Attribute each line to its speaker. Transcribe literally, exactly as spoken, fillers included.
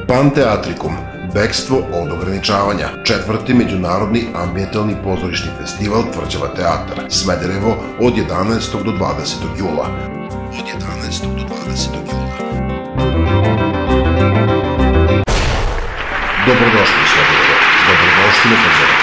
Speaker 1: Panteatrikum, bekstvo od ograničavanja, četvrti međunarodni ambijentalni pozorišni festival Tvrđava teatar, Smederevo od jedanaestog do dvadesetog jula. Od jedanaestog do dvadesetog jula. Dobrodošli u Smederevo, dobrodošli na Tvrđavu.